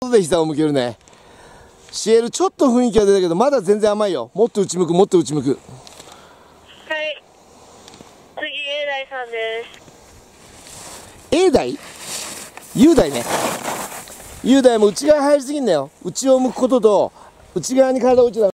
で膝を向けるね。シエルちょっと雰囲気が出たけど、まだ全然甘いよ。もっと内向く、もっと内向く。 はい。次、雄大さんです。 雄大？雄大ね。雄大も内側入りすぎんだよ。内を向くことと、内側に体を打っちゃダメ。